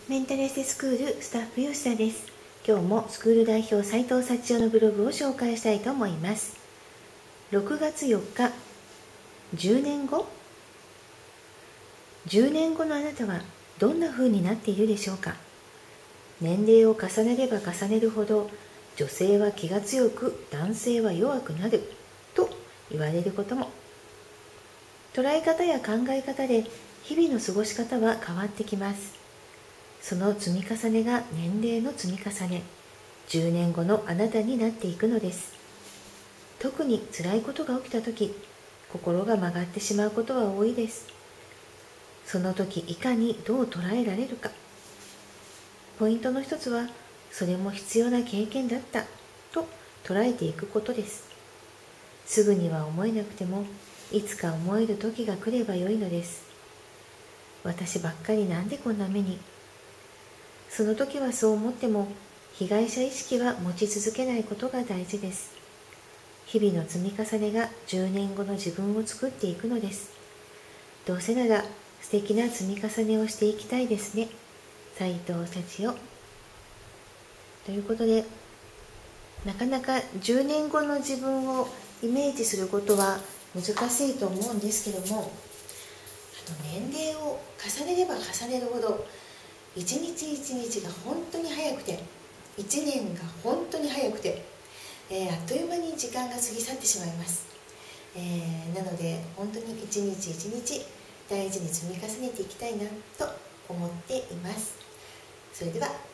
メンタルエステスクールスタッフ吉田です。今日もスクール代表斉藤幸代のブログを紹介したいと思います。6月4日、10年後のあなたはどんな風になっているでしょうか。年齢を重ねれば重ねるほど女性は気が強く男性は弱くなると言われることも。捉え方や考え方で日々の過ごし方は変わってきます。その積み重ねが年齢の積み重ね、10年後のあなたになっていくのです。特に辛いことが起きたとき、心が曲がってしまうことは多いです。その時いかにどう捉えられるか。ポイントの一つは、それも必要な経験だったと捉えていくことです。すぐには思えなくても、いつか思える時が来ればよいのです。私ばっかりなんでこんな目に。その時はそう思っても、被害者意識は持ち続けないことが大事です。日々の積み重ねが10年後の自分を作っていくのです。どうせなら素敵な積み重ねをしていきたいですね。斉藤幸代。ということで、なかなか10年後の自分をイメージすることは難しいと思うんですけども、年齢を重ねれば重ねるほど一日一日が本当に早くて、一年が本当に早くて、あっという間に時間が過ぎ去ってしまいます。なので本当に一日一日大事に積み重ねていきたいなと思っています。それでは